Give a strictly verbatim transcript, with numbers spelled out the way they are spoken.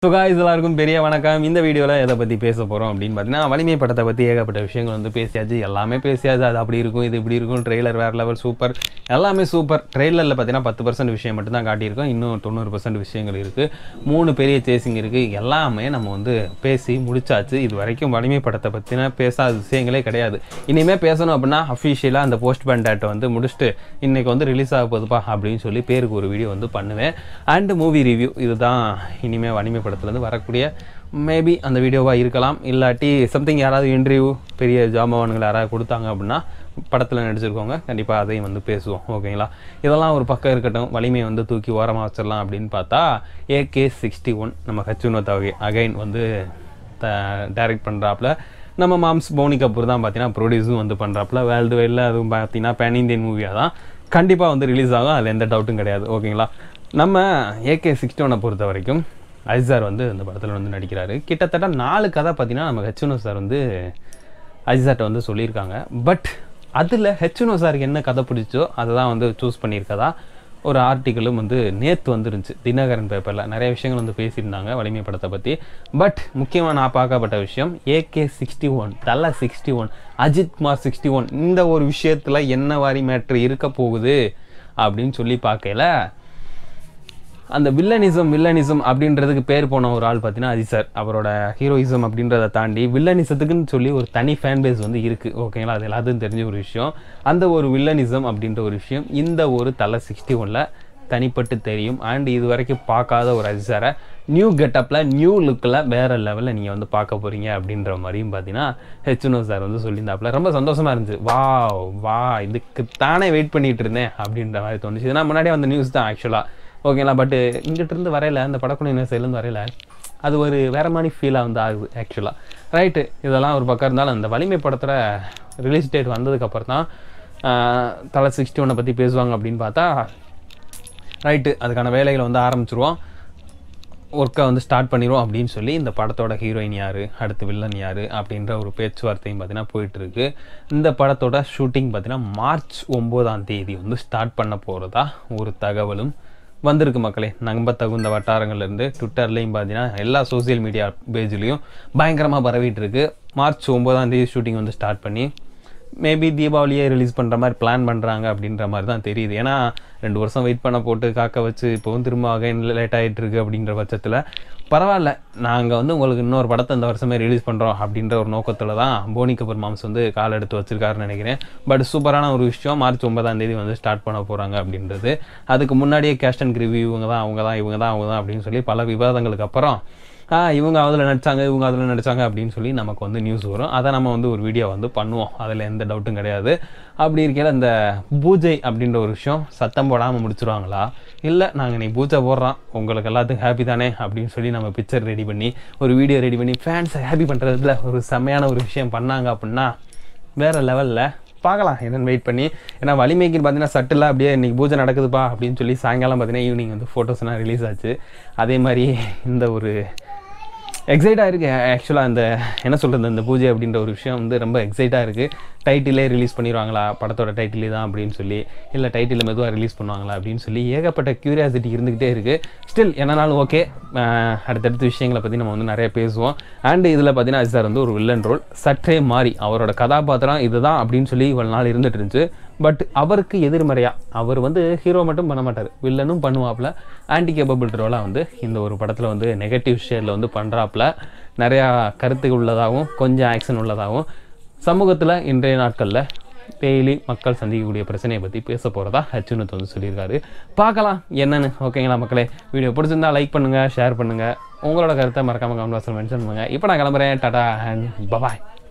So guys, எல்லாருக்கும் பெரிய வணக்கம். இந்த வீடியோல எதை பத்தி பேச போறோம் அப்படினு பார்த்தீங்கன்னா வலிமை படத்தை பத்தி ஏகப்பட்ட விஷயங்கள் வந்து பேசியாச்சு. எல்லாமே பேசியாச்சு. அது அப்படி இருக்கும், இது இப்படி இருக்கும். ட்ரெய்லர் வேற லெவல் சூப்பர். எல்லாமே சூப்பர். ட்ரெய்லர்ல பார்த்தீங்கன்னா பத்து சதவீதம் விஷயம் மட்டும் தான் காட்டியிருக்கோம். இன்னும் தொண்ணூறு சதவீதம் விஷயங்கள் இருக்கு. மூணு பெரிய சேசிங் இருக்கு. எல்லாமே நம்ம வந்து பேசி முடிச்சாச்சு. இது வரைக்கும் வலிமை படத்தை பத்தின பேசாத விஷயங்களே கிடையாது. இனிமே பேசணும் அப்படின்னா அஃபிஷியலா அந்த போஸ்ட் பேண்ட் வந்து முடிச்சுட்டு இன்னைக்கு வந்து ரிலீஸ் ஆக போகுதுப்பா அப்படின்னு சொல்லி பேருக்கு ஒரு வீடியோ வந்து பண்ணுவேன். அண்ட் மூவி ரிவ்யூ இதுதான் இனிமே வலிமை படத்துலேருந்து வரக்கூடிய மேபி அந்த வீடியோவாக இருக்கலாம். இல்லாட்டி சம்திங் யாராவது இன்டர்வியூ பெரிய ஜாமான்கள் யாராவது கொடுத்தாங்க அப்படின்னா படத்தில் நடிச்சிருக்கோங்க, கண்டிப்பாக அதையும் வந்து பேசுவோம். ஓகேங்களா, இதெல்லாம் ஒரு பக்கம் இருக்கட்டும். வலிமையை வந்து தூக்கி ஓரமாக வச்சிடலாம் அப்படின்னு பார்த்தா ஏகே சிக்ஸ்டி ஒன் நம்ம ஹச்சுனோதாவே அகைன் வந்து த டைரக்ட் பண்ணுறாப்புல. நம்ம மாம்ஸ் போனி கபூர் தான் பார்த்தீங்கன்னா ப்ரொடியூஸும் வந்து பண்ணுறாப்புல. வேர்ல்டு வைடில் அதுவும் பார்த்தீங்கன்னா பேன் இந்தியன் மூவியாக தான் கண்டிப்பாக வந்து ரிலீஸ் ஆகும். அதில் எந்த டவுட்டும் கிடையாது. ஓகேங்களா, நம்ம ஏகே சிக்ஸ்டி ஒன்னை பொறுத்த வரைக்கும் அஜித் சார் வந்து இந்த படத்தில் வந்து நடிக்கிறாரு. கிட்டத்தட்ட நாலு கதை பார்த்தீங்கன்னா நம்ம ஹெச்னோ சார் வந்து அஜித் சார்ட்ட வந்து சொல்லியிருக்காங்க. பட் அதில் ஹெச்னோ சாருக்கு என்ன கதை பிடிச்சோ அதை தான் வந்து சூஸ் பண்ணியிருக்கதா ஒரு ஆர்டிக்கிளும் வந்து நேற்று வந்துருந்துச்சு தினகரன் பேப்பரில். நிறைய விஷயங்கள் வந்து பேசியிருந்தாங்க வலிமை படத்தை பற்றி. பட் முக்கியமாக நான் பார்க்கப்பட்ட விஷயம் ஏகே சிக்ஸ்டி ஒன் தலை sixty one Ajith Kumar sixty one இந்த ஒரு விஷயத்தில் என்ன வாரி மேட்ரு இருக்க போகுது அப்படின்னு சொல்லி பார்க்கல. அந்த வில்லனிசம் வில்லனிசம் அப்படின்றதுக்கு பேர் போன ஒரு ஆள் பார்த்தீங்கன்னா அஜித் சார். அவரோட ஹீரோயிசம் அப்படின்றத தாண்டி வில்லனிசத்துக்குன்னு சொல்லி ஒரு தனி ஃபேன் பேஸ் வந்து இருக்குது. ஓகேங்களா, அது எல்லாத்துக்கும் தெரிஞ்ச ஒரு விஷயம். அந்த ஒரு வில்லனிசம் அப்படின்ற ஒரு விஷயம் இந்த ஒரு தலை சிக்ஸ்டி ஒன்ல தனிப்பட்டு தெரியும். அண்ட் இது வரைக்கும் பார்க்காத ஒரு அஜித் சாரை நியூ கெட்டப்பில் நியூ லுக்கில் வேறு லெவலில் நீங்கள் வந்து பார்க்க போகிறீங்க அப்படின்ற மாதிரியும் பார்த்தீங்கன்னா ஹெச்னோ சார் வந்து சொல்லியிருந்தாப்புல. ரொம்ப சந்தோஷமாக இருந்துச்சு. வா வா இதுக்கு தானே வெயிட் பண்ணிகிட்டு இருந்தேன் அப்படின்ற மாதிரி தோணுச்சு. இதனால் முன்னாடியே வந்த நியூஸ் தான் ஆக்சுவலாக. ஓகேங்களா, பட்டு இங்கிட்டிருந்து வரையில அந்த படக்குழு சைட்லேருந்து வரையில அது ஒரு வேறு மாதிரி ஃபீலாக வந்து ஆகுது ஆக்சுவலாக. ரைட்டு, இதெல்லாம் ஒரு பக்கம் இருந்தாலும் அந்த வலிமை படத்தில் ரிலீஸ் டேட் வந்ததுக்கப்புறம் தான் தலை சிக்ஸ்டி ஒன்னை பற்றி பேசுவாங்க அப்படின்னு பார்த்தா ரைட்டு அதுக்கான வேலைகளை வந்து ஆரம்பிச்சிருவோம், ஒர்க்கை வந்து ஸ்டார்ட் பண்ணிடுவோம் அப்படின்னு சொல்லி இந்த படத்தோட ஹீரோயின் யார், அடுத்து வில்லன் யார் அப்படின்ற ஒரு பேச்சுவார்த்தையும் பார்த்தீங்கன்னா போயிட்டுருக்கு. இந்த படத்தோட ஷூட்டிங் பார்த்தீங்கன்னா மார்ச் ஒம்போதாம் தேதி வந்து ஸ்டார்ட் பண்ண போகிறதா ஒரு தகவலும் வந்திருக்கு மக்களே. நம்ப தகுந்த வட்டாரங்கள்லேருந்து ட்விட்டர்லேயும் பார்த்தீங்கன்னா எல்லா சோசியல் மீடியா பேஜ்லேயும் பயங்கரமாக பரவிட்டு இருக்கு. மார்ச் ஒம்போதாம் தேதி ஷூட்டிங் வந்து ஸ்டார்ட் பண்ணி மேபி தீபாவளியே ரிலீஸ் பண்ணுற மாதிரி பிளான் பண்ணுறாங்க அப்படின்ற மாதிரி தான் தெரியுது. ஏன்னா ரெண்டு வருஷம் வெயிட் பண்ண போட்டு காக்க வச்சு இப்போவும் திரும்ப அகைன் லேட் ஆகிட்டு இருக்கு அப்படின்ற பட்சத்தில் பரவாயில்ல, நாங்கள் வந்து உங்களுக்கு இன்னொரு படத்தை இந்த வருஷமே ரிலீஸ் பண்ணுறோம் அப்படின்ற ஒரு நோக்கத்தில் தான் போனி கபூர் மாம்ஸ் வந்து கால் எடுத்து வச்சிருக்காருன்னு நினைக்கிறேன். பட் சூப்பரான ஒரு விஷயம், மார்ச் ஒன்பதாம் தேதி வந்து ஸ்டார்ட் பண்ண போகிறாங்க அப்படின்றது. அதுக்கு முன்னாடியே கேஸ்ட் அண்ட் ரிவ்யூ இவங்க தான் அவங்க தான் இவங்க தான் அவங்க தான் அப்படின்னு சொல்லி பல விவாதங்களுக்கு அப்புறம் ஆ இவங்க அதில் நடித்தாங்க இவங்க அதில் நடித்தாங்க அப்படின்னு சொல்லி நமக்கு வந்து நியூஸ் வரும். அதை நம்ம வந்து ஒரு வீடியோ வந்து பண்ணுவோம், அதில் எந்த டவுட்டும் கிடையாது. அப்படி இருக்கையில் இந்த பூஜை அப்படின்ற ஒரு விஷயம் சத்தம் போடாமல் முடிச்சுருவாங்களா, இல்லை நாங்கள் நீ பூஜை போடுறோம் உங்களுக்கு எல்லாத்துக்கும் ஹாப்பி தானே அப்படின்னு சொல்லி நம்ம பிக்சர் ரெடி பண்ணி ஒரு வீடியோ ரெடி பண்ணி ஃபேன்ஸை ஹாப்பி பண்ணுறதுல ஒரு செம்மையான ஒரு விஷயம் பண்ணாங்க அப்படின்னா வேறு லெவலில் பார்க்கலாம் என்னென்னு வெயிட் பண்ணி. ஏன்னா வலிமைக்கு பார்த்தீங்கன்னா சட்டில் அப்படியே இன்றைக்கி பூஜை நடக்குதுப்பா அப்படின்னு சொல்லி சாயங்காலம் பார்த்தீங்கன்னா ஈவினிங் வந்து ஃபோட்டோஸ்லாம் ரிலீஸ் ஆச்சு. அதே மாதிரி இந்த ஒரு எக்ஸைட்டாக இருக்குது ஆக்சுவலாக. அந்த என்ன சொல்கிறது இந்த பூஜை அப்படின்ற ஒரு விஷயம் வந்து ரொம்ப எக்ஸைட்டாக இருக்குது. டைட்டிலே ரிலீஸ் பண்ணிடுவாங்களா படத்தோட டைட்டிலே தான் அப்படின்னு சொல்லி, இல்லை டைட்டில் மெதுவாக ரிலீஸ் பண்ணுவாங்களா அப்படின்னு சொல்லி ஏகப்பட்ட க்யூரியாசிட்டி இருந்துக்கிட்டே இருக்குது. ஸ்டில் என்னன்னாலும் ஓகே, அடுத்தடுத்த விஷயங்களை பற்றி நம்ம வந்து நிறைய பேசுவோம். அண்ட் இதில் பார்த்தீங்கன்னா அஜித் சார் வந்து ஒரு வில்லன் ரோல் சற்றே மாறி அவரோட கதாபாத்திரம் இதுதான் அப்படின்னு சொல்லி இவ்வளோ நாள் இருந்துட்டு இருந்துச்சு. பட் அவருக்கு எதிர்மறையாக அவர் வந்து ஹீரோ மட்டும் பண்ண மாட்டார், வில்லனும் பண்ணுவாப்பில். ஆன்டி கேப்பபிள் ரோலாக வந்து இந்த ஒரு படத்தில் வந்து நெகட்டிவ் ஷேடில் வந்து பண்ணுறாப்புல. நிறையா கருத்துக்கு உள்ளதாகவும் கொஞ்சம் ஆக்ஷன் உள்ளதாகவும் சமூகத்தில் இன்றைய நாட்களில் டெய்லி மக்கள் சந்திக்கக்கூடிய பிரச்சனையை பற்றி பேச போகிறதா ஹச்சுனோ வந்து சொல்லியிருக்காரு. பார்க்கலாம் என்னென்னு. ஓகேங்களா மக்களே, வீடியோ பிடிச்சிருந்தா லைக் பண்ணுங்கள், ஷேர் பண்ணுங்கள், உங்களோட கருத்தை மறக்காமல் கமெண்ட் பாக்ஸில் மென்ஷன் பண்ணுங்கள். இப்போ நான் கிளம்புறேன். Tata and bye bye.